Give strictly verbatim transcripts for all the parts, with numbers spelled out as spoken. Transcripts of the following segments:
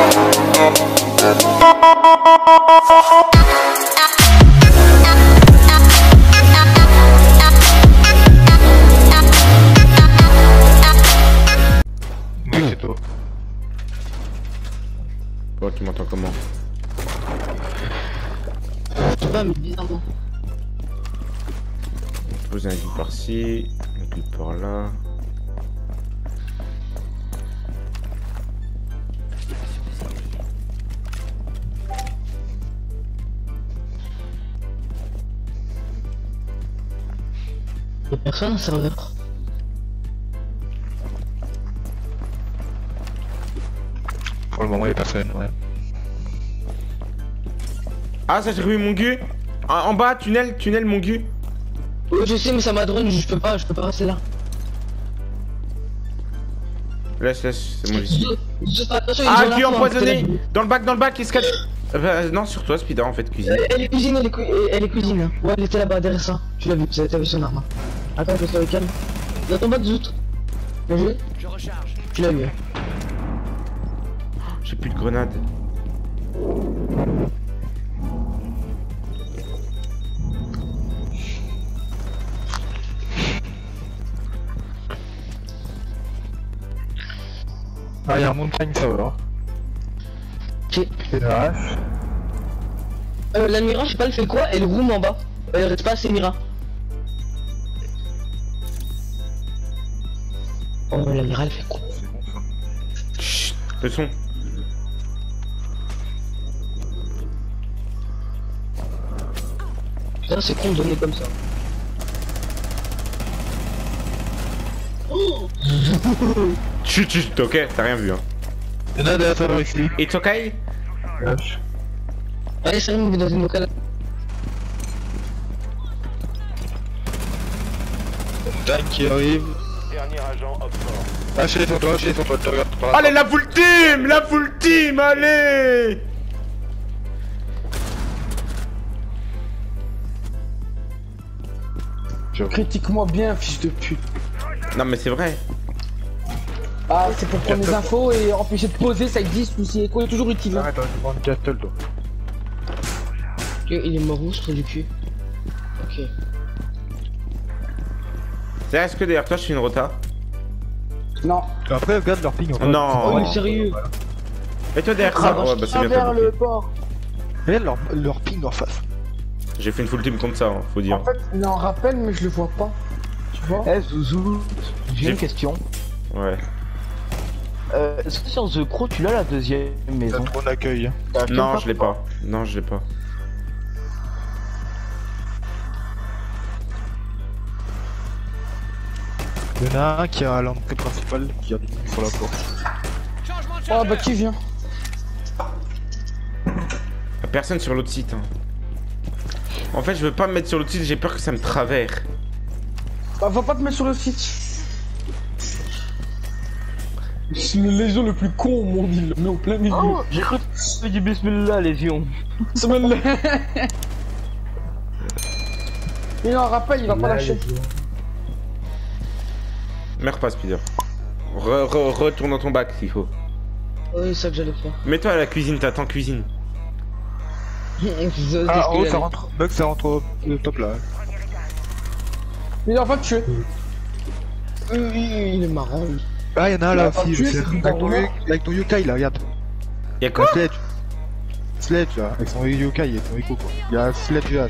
Oui, c'est toi. Oh, tu m'entends comment? Je sais pas, mais bizarrement. Poser un guide par-ci, un guide par-là. Y'a personne au serveur. Pour le moment, y'a personne, ouais. Ah, ça j'ai revu mon gu. En, en bas, tunnel, tunnel, mon gu. Oh, je sais, mais ça m'a drone, je peux pas, je peux pas rester là. Laisse, laisse, c'est moi ici. Attention, Ah, ils ont gu l'info, hein, empoisonné. peut-être. Dans le bac, dans le bac, escalade. Euh, bah, non, sur toi, Spider, en fait, cuisine. Euh, Elle est cuisine, elle est, cu... elle est cuisine. Hein. Ouais, elle était là-bas derrière ça. Tu l'as vu, ça a vu son arme. Attends, je vais calme. Dans ton bas de zout. Bien joué. Je recharge. Tu l'as vu. Hein. J'ai plus de grenades. Ah, y'a un montagne, ça va. Ok. C'est la hache. Euh, la Mira, je sais pas, elle fait quoi? Elle roule en bas. Elle reste pas assez Mira. Oh, la Mira, elle fait quoi? C'est bon, ça. Chut, le son. Putain, c'est con de donner comme ça. Oh Chut, chut, ok, t'as rien vu, hein. Y'en a derrière ça, ici. It's okay? Hache. Allez, ça on va dans une locale. Montagne qui arrive. Dernier agent Oxford. Hache, elle est sur toi, hache, elle est sur toi, tu regardes pas. Allez, la full team! La full team, allez! Critique-moi bien, fils de pute. Non, mais c'est vrai. Ah, c'est pour prendre les infos et empêcher de poser, ça existe aussi. Quoi, est toujours utile. Hein. Arrête, on va prendre Castle, toi. Ok, il est mort où, ce trou du cul? Ok. C'est est-ce que derrière toi, je suis une rota? Non. Après, regarde leur ping en bas. Non. Oh, mais sérieux? Et toi derrière ça? Ouais, bah c'est bien Travers toi. le port. Regarde leur, leur ping en face. J'ai fait une full team contre ça, hein, faut dire. En fait, il en rappelle, mais je le vois pas. Tu vois? Eh Zouzou, j'ai J'ai- une question. Ouais. Euh, Est-ce que sur The Crow tu l'as la deuxième T'as maison? trop d'accueil. Hein. T'as acheté Non, le je l'ai pas. Non, je l'ai pas. Y'en a un qui a l'entrée principale qui a des ping sur la porte. Changement de Oh, chargeur. bah qui vient? Y'a personne sur l'autre site. Hein. En fait, je veux pas me mettre sur l'autre site, j'ai peur que ça me travers. Bah, va pas te mettre sur le site. C'est le légion le plus con au monde, il le met au plein milieu. Oh, j'ai cru que tu dit bismillah lésion. C'est même le- Il en rappelle, il va pas lâcher. Meurs pas, Spider. Re, re, retourne dans ton bac s'il faut. Ouais, c'est ça que j'allais faire. Mets-toi à la cuisine, t'attends cuisine. Ah, en haut, ça rentre. Bug, ça rentre au au top là. Il est en train de tuer. Euh, Il est marrant, lui. Ah, y'en a un là Il a aussi. tué, aussi. c'est Avec dans ton, le yu- mort. avec ton yokai là, regarde. Y'a quoi? La sledge. Sledge là, avec son yokai et son echo quoi. Il y a Sledge H.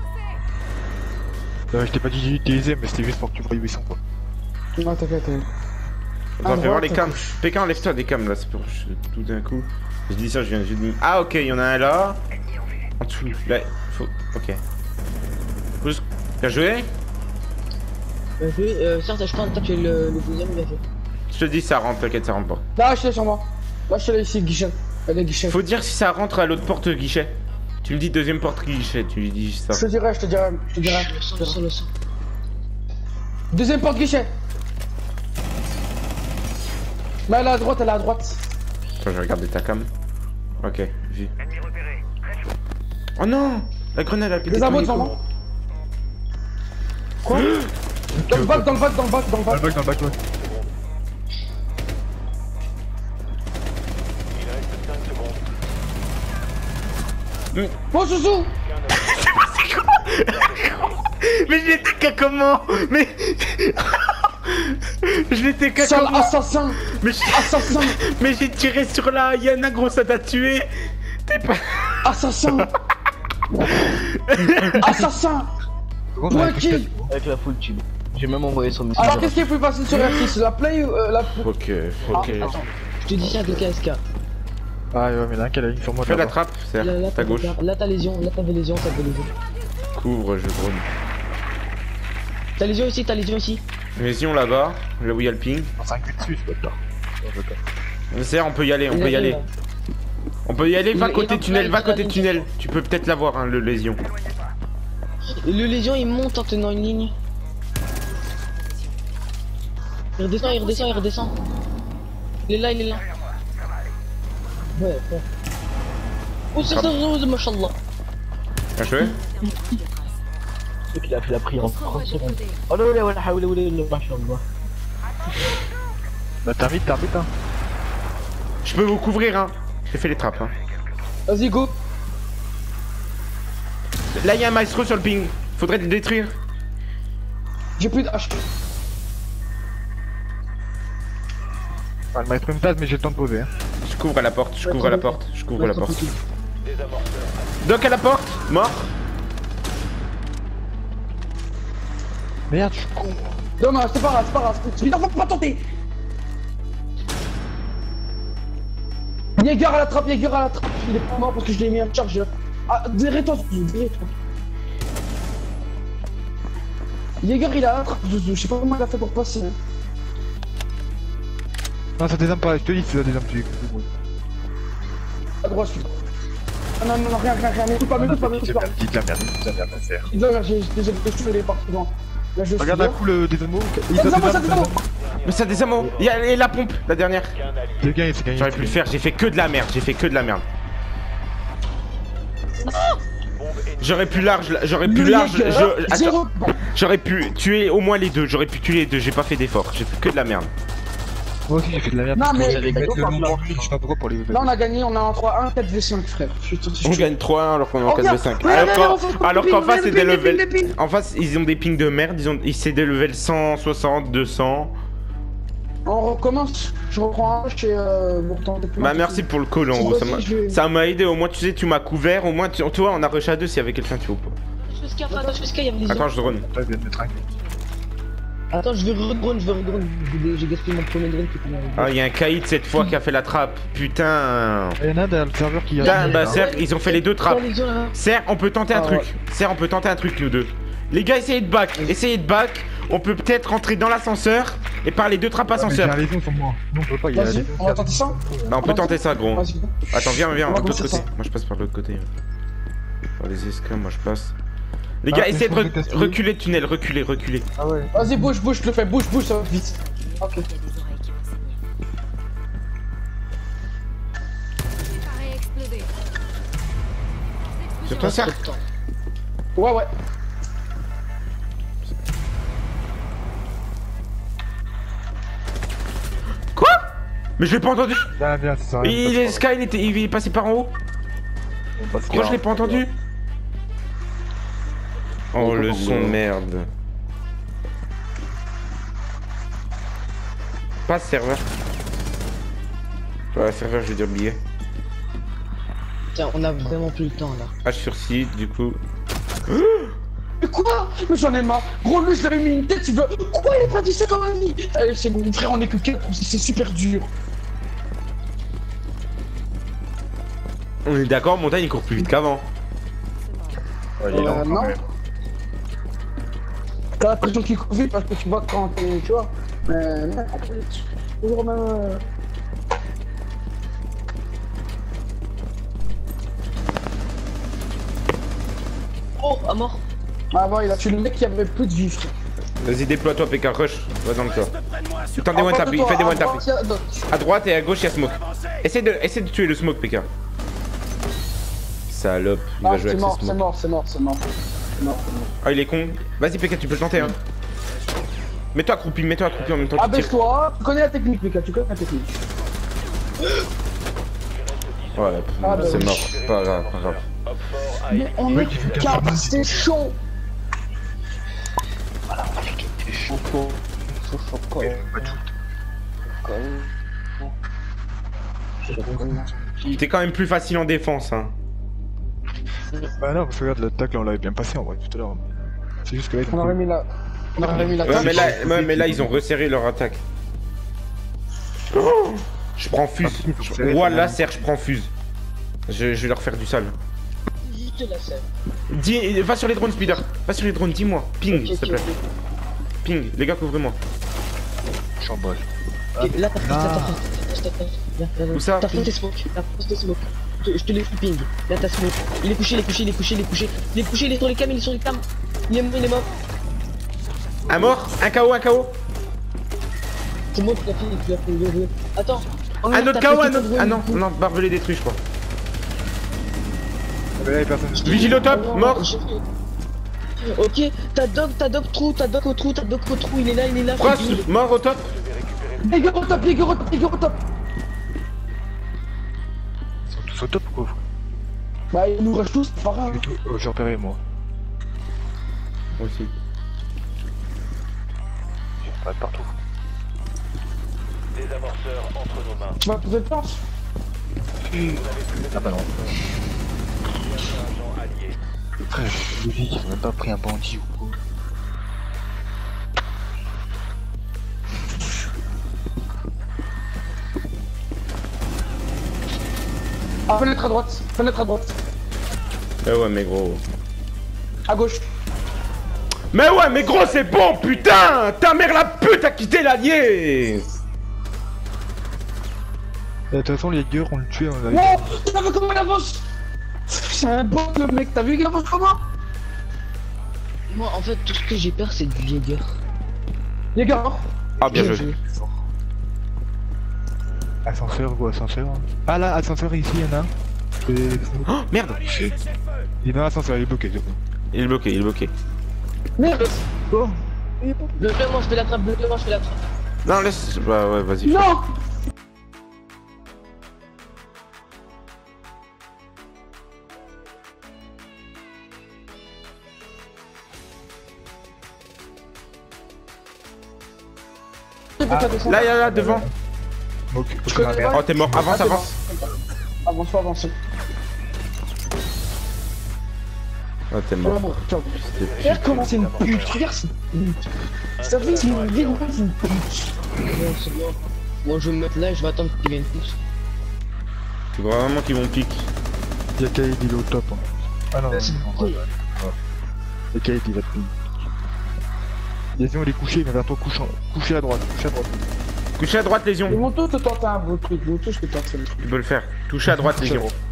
Euh, je t'ai pas dit d'utiliser, mais c'était juste pour que tu vois où ils sont quoi. Non, t'inquiète, t'inquiète. On va À faire voir droite, les cams. Pékin, enlève-toi des cams là, c'est pour je- tout d'un coup. Je dis ça, je viens juste de... Ah, ok, y'en a un là. En dessous. Là, faut. Ok. Faut juste- Bien joué. Bien joué. Euh, certes, je pense que tu es le, le deuxième, bien joué. Je te dis, ça rentre, t'inquiète, ça rentre pas. Là, je l'ai sur moi. Là, je l'ai ici, guichet. Elle est guichet. Faut dire si ça rentre à l'autre porte guichet. Tu me dis deuxième porte guichet, tu lui dis ça. Je te dirai, je te dirai, je te dirai. Je le sens, je le sens, je le sens. Deuxième porte guichet. Mais elle est à droite, elle est à droite. Attends, je vais regarder ta cam. Ok, vu. Oh non! La grenade a pété. Des ton abos écho. devant moi. Quoi? Dans le bac, dans le bac, dans le bac, dans le Dans le bac. bac, dans le bac, ouais. Il reste cinq Bon, Zouzou. Mais je l'étais qu'à comment? Mais... Je l'étais qu'à Sale comment? assassin. Mais je- Assassin. Mais j'ai tiré sur la Yana, gros, ça t'a tué. T'es pas... Assassin. Assassin. Comment on a pris Tranquille. Avec la full tube. J'ai même envoyé son message. Alors, qu'est-ce qui est plus facile sur R six? La play ou euh, la... Ok, Ah, ok. attends. Je te dis ça avec le K S K. Ah ouais, mais il y en a un qui a la ligne sur moi. Fais la là-bas. trappe, c'est Là, là, ta gauche. t'as- Là, t'as lésion, là, t'avais lésion, t'avais lésion. Couvre, je drone. T'as lésion ici, t'as lésion ici. Lésion là-bas, là où il y a le ping. On cinq dessus, ce bâtard. C'est, on peut y aller, on peut y aller. On peut y aller, va Il- côté il- tunnel, il- va il- côté il- tunnel. Tu peux peut-être l'avoir, hein, le lésion. Et le lésion il monte en tenant une ligne. Il redescend, il redescend, il redescend. Il est là, il est là. Ouais, ouais. Oh, c'est ça, oh, machallah. Bien joué. Ce qu'il a fait la prière en trente secondes. Oh là là, voilà, voilà, voilà, machallah. Bah t'as vite, t'as vite, hein. Je peux vous couvrir, hein. J'ai fait les trappes, hein. Vas-y, go. Là, il y a un maestro sur le ping. Faudrait le détruire. J'ai plus de H. Ah, le maître une place, mais j'ai le temps de poser, hein. Je couvre à la porte, je couvre à la porte, je couvre à la porte. Désamorceur. Doc à la porte, mort. Merde, je suis con. Non, non, c'est pas grave, c'est pas grave. Putain, faut pas tenter. Jäger à la trappe, Jäger à la trappe. Il est pas mort parce que je l'ai mis en charge. Ah, derrière-toi, Zouzou, derrière-toi. Jäger, il a la trappe, Zouzou. Je sais pas comment il a fait pour passer. Hein. Non, ça désarme pas, je te dis, ça désarme, tu À droite, je suis. Ah non, non, non, rien, rien, rien. M'écoute pas, m'écoute pas, m'écoute pas. Dis de la merde, dis de la merde, ça sert. Il doit, j'ai déjà fait tout, il est parti devant. Là, je suis. Regarde un coup le désamo. Il Ça doit désarme, ça désarmer. désarme. Mais ça des amants. Il y a et la pompe, la dernière. Qu'un allié. C'est gagné, c'est gagné. J'aurais pu le faire, j'ai fait que de la merde, j'ai fait que de la merde. Bombe ennemie. J'aurais pu large, j'aurais pu Le large, Jäger, je- attends, zéro. j'aurais pu tuer au moins les deux, j'aurais pu tuer les deux, j'ai pas fait d'effort, j'ai fait que de la merde. Moi aussi j'ai fait de la merde. Non, mais- Ils mettent le nom dans le jeu, je sais pas pourquoi pour les autres. Là, on a gagné, on a un trois un, quatre v cinq, frère. Je suis tout On gagne trois un alors qu'on est en Oh, quatre v cinq. regarde, Alors regarde, qu'en regarde, alors qu'en regarde, face c'est des regarde, levels. regarde, regarde. En face ils ont des pings de merde, ils ont ils- c'est des levels cent soixante, deux cents. On recommence. Je reprends un chez euh, Bourtan. Bah merci pour le call en Si, gros, ça vas-y, m'a je vais- ça m'a aidé, au moins tu sais tu m'as couvert, au moins tu, tu vois on a rush à deux s'il y avait quelqu'un tu vois pas. Je fais scaf, attends, je fais scaf, il y avait lésion. Attends je drone. Toi, il vient de mettre un. Attends, je vais redrone, je vais redrone. J'ai j'ai gaspillé mon premier drone qui était là. Ah y'a un caïd cette fois qui a fait la trappe, putain. Il y en a dans le serveur qui Putain a. bah Serre, ils ont fait les deux trappes. lésion là. Serre, on peut tenter un Ah, truc. ouais. Serre, on peut tenter un truc nous deux. Les gars essayez de back, essayez de back. On peut peut-être rentrer dans l'ascenseur et par les deux trappes J'ai ascenseur. un lésion sur moi. Non, on peut pas, il y a la Vas-y, lésion. on va tenter ça. Bah on peut tenter ça gros. Vas-y. Attends viens viens On va de l'autre commencer côté. ça. Moi je passe par l'autre côté. Par les escaliers, moi je passe. Les Ah, gars mais essayez de je re- pense que t'as essayé. reculer le tunnel, reculer, reculer. Ah ouais. Vas-y, bouge, bouge, je te le fais, bouge, bouge, ça va vite. Ok. Il y a des oreilles qui vont saigner. Préparez à exploser. Sur toi Serre. Ouais, ouais. Quoi? Mais je l'ai pas entendu. Viens, viens, ça sert à rien. Il est Sky, il, était, il est passé par en haut. Pourquoi je l'ai pas entendu? Oh le son de merde. Pas serveur. Ouais, serveur, je veux dire billet. Tiens, on a vraiment plus le temps là. H sur site, du coup. Mais quoi? Mais j'en ai marre. Gros, lui, je l'avais mis une tête, tu veux. Pourquoi il est pas dit ça comme ami? Allez, c'est bon, frère, on est que quatre, c'est super dur. On est d'accord, Montagne il court plus vite qu'avant. Ouais, il est lent, Euh, quand non. même. T'as l'impression qu'il court vite parce que tu vois quand t'es. Tu vois. Mais. non, toujours même. euh, Oh, à mort. Ah, bah, il a tué le mec qui avait plus de vie, frère. Vas-y, déploie-toi, P K, rush. Va dans le toit. Attends, des En one face tap, de il toi, fait des à one tap. droite, il y a- non. À droite et à gauche, il y a smoke. Essaye de, essaye de tuer le smoke, P K. Salope, il Ah, va jouer c'est avec mort, ses c'est smokes. mort, c'est mort, c'est mort. C'est mort, c'est mort. Ah, il est con. Vas-y, P K, tu peux le tenter, hein. Mets-toi accroupi, mets-toi accroupi en même temps que tu tires. Abaisse-toi, tu connais la technique, Mika, tu connais la technique. Ouais, Ah, bah c'est oui. mort. Pas grave, pas grave. Op A Mais on Oui, est tu fais quatre, quatre, c'est chaud. T'es quand même plus facile en défense, hein. Bah non, parce que regarde, l'attaque là on l'avait bien passé en vrai tout à l'heure. C'est juste que là ils On ont aurait pris- mis la... On aurait mis la Ouais, mais là, c'est- ouais, c'est- mais là c'est- ils ont resserré leur attaque. Oh, je prends fuse. Ah, ils ont serré, Voilà, c'est serre, je prends fuse. Je, je vais leur faire du sale. Juste la scène. Dis, va sur les drones, Spider. Va sur les drones, dis-moi. Ping, Ok, s'il te ok, plaît. ok. Ping, les gars, couvrez-moi. Je suis en bol. Ok, là t'as fait, Ah. t'as fait, t'as fait, t'as fait, Où ça? t'as fait tes smokes, t'as fait tes smokes. Je te- je te l'ai ping. Là t'as smoke. Il est couché, il est couché, il est couché, il est couché. Il est couché, il est sur les cams, il est sur les cams. Il est mort, il est mort. Un mort, un K O, un K O. C'est moi qui l'ai fait, qui l'a fait, bien joué. Attends. Oh, Un t'as autre fait K O, tout un ton autre. drone, Ah non, du coup. non, barbelé détruit, je crois. Mais là, il y a personne. Vigile au top, Oh, mort. j'ai fait- Ok, t'as dog, t'as dog trou, t'as dog au trou, t'as dog au trou, il est là, il est là. Frost, il est- mort au top. Jäger au top, Jäger au top, Jäger au top. Ils sont tous au top ou quoi? Bah ils nous rushent tous, c'est pas grave. Du tout, euh, j'ai repéré moi. Moi aussi. J'ai pas de partout. Des amorceurs entre nos mains. Tu vas trouver de chance. Ah bah non. Agent allié. Frère, j'ai logique, ils ont même pas pris un bandit ou quoi. Ah, fenêtre à droite, fenêtre à droite. Eh ouais, mais gros. À gauche. Mais ouais, mais gros, c'est bon, putain. Ta mère la pute a quitté l'allié. Et de toute façon, les Jäger, on le tuait, on avait. Wow, t'as vu comment il avance? C'est un bot le mec, t'as vu qu'il avance comment? Moi, en fait, tout ce que j'ai peur, c'est du Jäger. Jäger. Ah, bien Bien joué. joué. Ascenseur ou ascenseur? Ah là, ascenseur ici, il y en a un. Et- Oh, merde. Il est dans l'ascenseur, il est bloqué. c'est bon. Il est bloqué, il est bloqué. Merde. Oh, Bloque-le-moi, je fais la trappe, bloque-le-moi, je fais la trappe. Non, laisse. Bah ouais, vas-y. Non. Là, là, là, devant. ok, Je ok, connais ma pas. merde. Oh, t'es mort. Avance, Ah, t'es avance. Avance pas, avance. Oh, t'es mort. Bon, tiens. C'était- Regarde comment c'est une pute, regarde c'est une pute. Ça fait c'est une ville, c'est une pute. Bon, c'est bon. Moi, je vais me mettre là et je vais attendre qu'ils viennent tous. Tu crois vraiment qu'ils vont pique? Il y a Kaïd, il est au top. Hein. Ah non, non, c'est non, cool. ouais, ouais. Et Kaïd, il va te payer. Lésion, il est couché, il vient vers toi, couche, en- couché à droite, couché à droite. Couché à droite, Et Lésion. mon taux te tente un beau truc, mon taux je peux tenter le truc. Tu peux le faire. Touché à droite, Couché à Lésion. droite.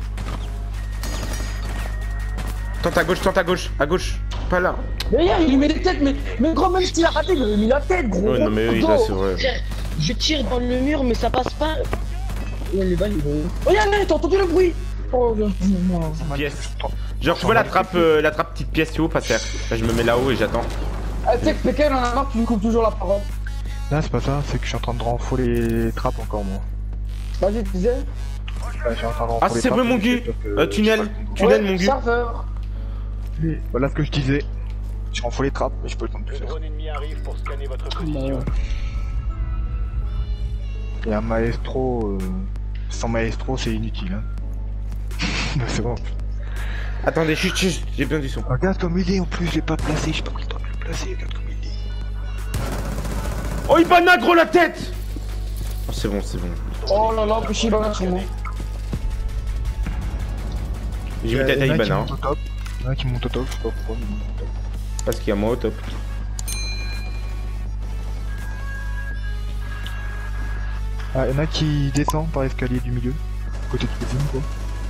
Tente à gauche, tente à gauche. À gauche. Pas là. Mais regarde, il lui met des têtes, mais, mais gros, même s'il a raté, il lui a mis la tête, gros. Ouais, non, mais oui, là, c'est vrai. Frère, je tire dans le mur, mais ça passe pas. Ouais, les balles, ils vont. Regarde, là, t'as entendu le bruit? Oh, non, non. Pièce. Genre, tu vois la trappe, euh, la trappe petite pièce, tu vois, pas faire. Là, je me mets là-haut et j'attends. Ah, tu sais que P K, il en a marre, tu lui coupes toujours la parole. Là, c'est pas ça, c'est que je suis en train de renfort les trappes encore, moi. Vas-y, tu disais? Là, je suis en train de renfort Ah, les c'est trappes, vrai, mon parce que Guy. j'ai peur que- Euh, tunnel. je sais pas, Tunnel, Ouais, mon Guy. serveur. Voilà ce que je disais. Je renfort les trappes, mais je peux le temps de Le faire. drone ennemi arrive pour scanner votre Bah, position. Et un maestro, euh... sans maestro, c'est inutile. Hein. Bah, c'est bon. Attendez, chut, chut, j'ai bien du son. Regarde comme il est en plus, je l'ai pas placé, j'ai pas pris le temps de le placer, regarde comme il est. Oh, il banane gros la tête. Oh, c'est bon, c'est bon. Oh là là, petit banane sur moi. J'ai mis tête à Il y en a qui Ibana, hein, montent au top. Il y en a qui montent au top, je sais pas pourquoi, mais ils montent au top. parce qu'il y a moi au top. Ah, il y en a qui descend par l'escalier du milieu, côté de cuisine quoi.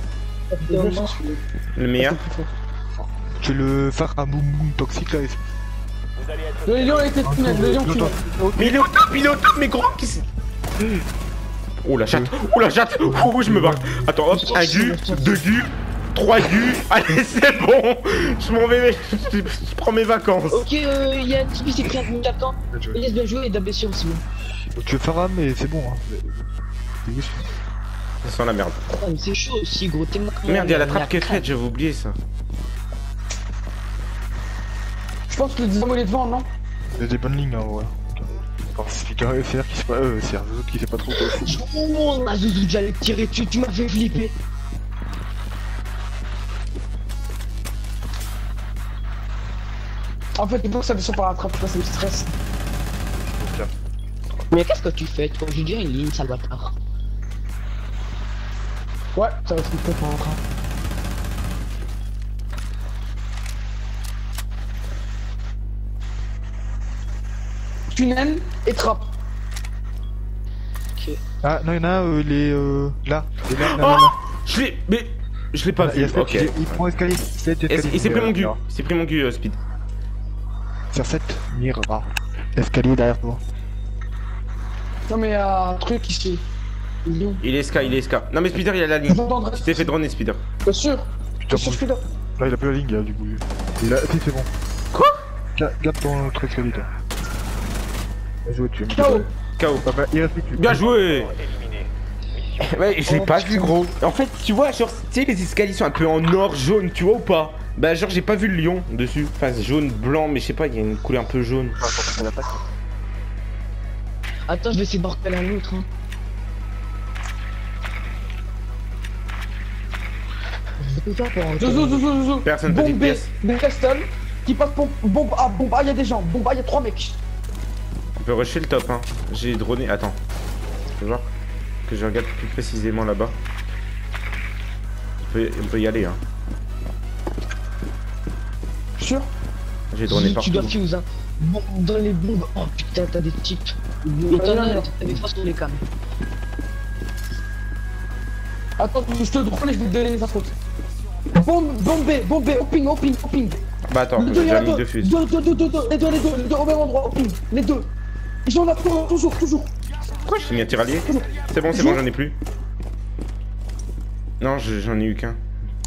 Le meilleur. C'est le phare à boum boum toxique là. et- Vous allez être Le lion était tunnel, le lion tunnel. Mais il est au top, il est au top, mais gros, qu'est-ce Oh la chatte, oh la chatte, oh je me barre. Attends, hop, un gu, deux gu, trois gu. Allez, c'est bon. Je m'en vais, je, je prends mes vacances. Ok, euh, il y a un petit qui s'est pris un coup d'attaque. Laisse bien jouer et de la blessure aussi. Tu veux faire un mais c'est bon hein. C'est juste- Ça sent la merde. Ah, mais c'est chaud aussi, gros. T'es mort. Merde, il y a la Mais trappe qui est craque. faite, j'avais oublié ça. Je pense que le dynamo il est devant, non? Il y a des bonnes lignes, hein, ouais. Alors, c'est Peter F R qui sait pas. Euh, c'est Arzouz qui sait pas trop quoi faire. Oh, ma zouzou, j'allais te tirer dessus, tu m'as fait flipper. En fait, il faut que ça descende par la trappe, ça me stresse. Mais qu'est-ce que tu fais, toi? J'ai déjà une ligne, sale bâtard. Ouais, ça va se couper par la trappe. Tunnel et trappe. Ok. Ah, non, il y en a, euh, les. Euh, là. Les là, là, Oh, là, là. je l'ai. Mais. Je l'ai pas Il y a vu. sept, Ok. il, il prend escalier. sept Et escalier. Il s'est pris mon Euh, gu. alors, Il s'est pris mon gu, euh, Speed. Sur sept, mire. Ah. Escalier derrière toi. Non mais y'a un truc ici. Il est où? Il est S K, il est S K. Non, mais Speeder, il a la ligne. Tu t'es fait droner, Speeder. Bien sûr. Putain, Bien sûr, bon, je suis là. là, il a plus la ligne, là, du coup. Il a. Si, c'est bon. Quoi? Ga- Garde ton truc escalier, toi. Bien joué, tu es K O. K O. Ah bah, il reste plus que tu. Bien joué. Éliminé. Ouais, je l'ai Oh, pas putain. vu, gros. En fait, tu vois, genre, tu sais, les escaliers sont un peu en or, jaune, tu vois ou pas? Bah, genre, j'ai pas vu le lion dessus. Enfin, c'est jaune, blanc, mais je sais pas, il y a une couleur un peu jaune. Ah, attends, c'est l'attaque. Attends, je vais essayer de recaler un autre. Hein. Je vais tout faire pour en Zozo, zozo, zozo. Personne petite Bombé, pièce. des Castle. Qui passe bombe, bombe, ah, bombe, ah, y'a des gens. Bombe, ah, y'a trois mecs. On peut rusher le top, hein. J'ai droné. Attends. Je peux voir que je regarde plus précisément là-bas. On peut, on peut y aller, hein. Sûr? J'ai droné Tu partout. dois fuse, hein. Bon, dans les bombes. Oh putain, t'as des types. Et t'en as des fois sur les cams. Attends, je te drone et je vais te donner les infos. Bombe, bombé, bombé, au ping, au ping, au ping. Bah attends, Les j'ai deux, déjà y'a mis deux. deux fuses. Deux, deux, deux, deux, deux, les deux, les deux, les deux au même endroit, au ping. Les deux. Ils sont là, toujours, toujours, toujours. Quoi? J'ai mis un tiralier? C'est bon, c'est bon, j'en ai plus. Non, je- j'en ai eu qu'un.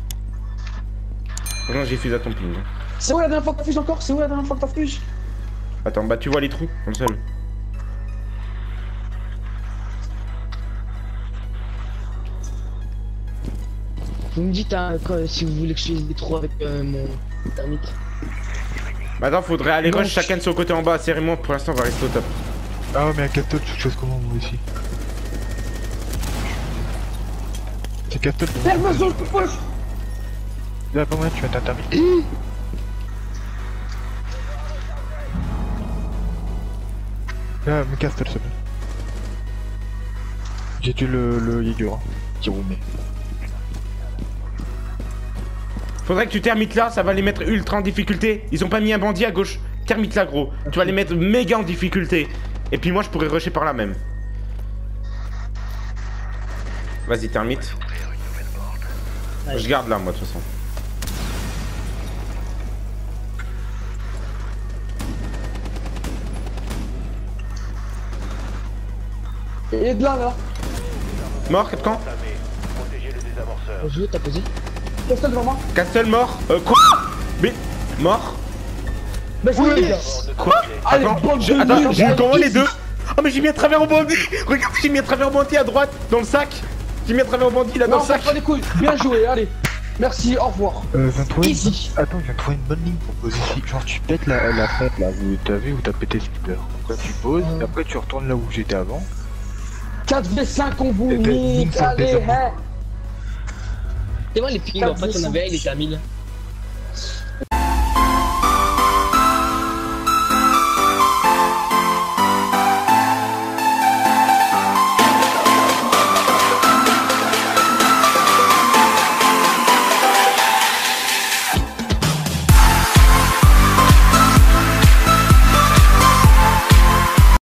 Non, j'ai fusé à ton ping. C'est où la dernière fois que t'as fuse encore? C'est où la dernière fois que t'as fuse? Attends, bah tu vois les trous dans le sol. Vous me dites hein, quand- si vous voulez que je fasse des trous avec euh, mon thermite. Bah attends, faudrait aller Non, rush je- chacun de son côté en bas. Serrez-moi, pour l'instant, on va rester au top. Ah ouais, mais à Castle, tu fais comment, moi aussi? C'est Castle, donc. Ferme la zone, push. Là, pas moyen, tu vas t'intervenir. Là, me Castle, s'il te plaît. J'ai tué le, le Jaeger, hein, qui roumait. Faudrait que tu termites là, ça va les mettre ultra en difficulté. Ils ont pas mis un bandit à gauche. Termite là, gros. Tu vas les mettre méga en difficulté. Et puis moi, je pourrais rusher par là même. Vas-y, termite. Je garde là, moi, de toute façon. Et de là, là. Mort, Capcan? Entamé. Protégez le désamorceur. Je t'as posé. Castle devant moi. Castle mort. Euh, quoi? Mais. Mort? Bah, je les gars. Quoi? Allez, Attends, bande j'ai- de attends, nuls. j'ai eu comment les deux? Oh, mais j'ai mis un travers au bandit! Regarde, j'ai mis un travers au bandit à droite, dans le sac! J'ai mis un travers au bandit là, dans Non, le sac! pas les couilles. Bien joué, allez. Merci, au revoir. Euh, je viens de trouver une... Easy. Attends, je viens de trouver une bonne ligne pour poser ici. Genre, tu pètes la, la fête là, où t'as vu, où t'as pété Speeder. Donc là, tu poses, et après, tu retournes là où j'étais avant. quatre v cinq, on vous Et t'as une ligne nique. sur le Allez, désordre. hein. C'est moi les pings, en fait, on avait, il était à mille.